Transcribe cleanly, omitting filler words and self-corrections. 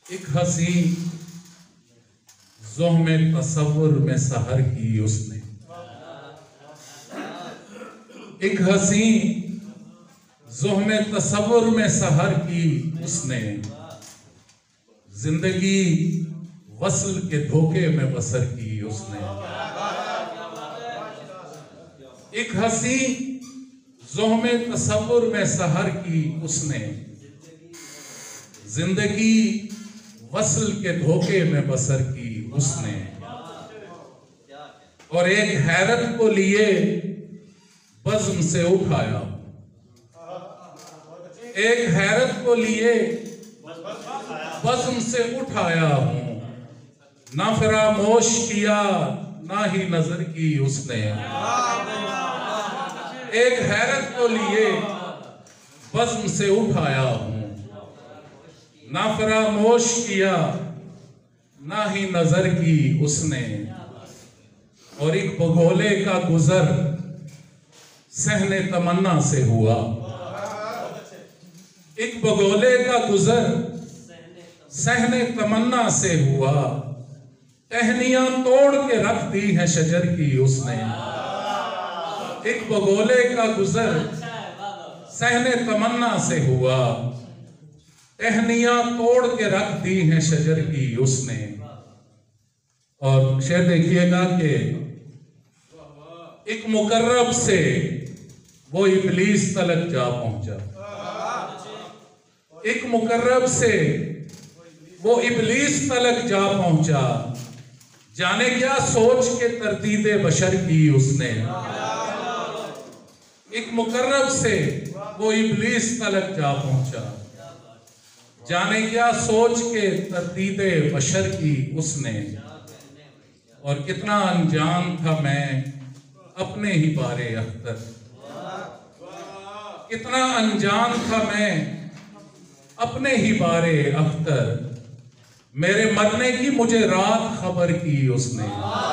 एक हसी ज़ोहमे तसव्वुर में सहर की उसने, एक हसी ज़ोहमे तसव्वुर में सहर की उसने, जिंदगी वस्ल के धोखे में बसर की उसने। एक हसी ज़ोहमे तसव्वुर में सहर की उसने, जिंदगी वस्ल के धोखे में बसर की उसने। और एक हैरत को लिए बज़्म से उठाया, एक हैरत को लिए बज़्म से उठाया हूं, ना फरामोश किया ना ही नजर की उसने। एक हैरत को लिए बज़्म से उठाया हूं, ना फरामोश किया ना ही नजर की उसने। और एक बगोले का गुजर सहने तमन्ना से हुआ, एक बगोले का गुजर सहने तमन्ना से हुआ, टहनियां तोड़ के रख दी है शजर की उसने। एक बगोले का गुजर सहने तमन्ना से हुआ, टहनियां तोड़ के रख दी हैं शजर की उसने। और शेर देखिएगा कि एक मुकर्रब से वो इब्लीस तलक जा पहुंचा, एक मुकर्रब से वो इब्लीस तलक जा पहुंचा, जाने क्या सोच के तरदीदे बशर की उसने। एक मुकर्रब से वो इब्लीस तलक जा पहुंचा, जाने क्या सोच के तरदीदे बशर की उसने। और कितना अनजान था मैं अपने ही बारे अख्तर, कितना अनजान था मैं अपने ही बारे अख्तर, मेरे मरने की मुझे रात खबर की उसने।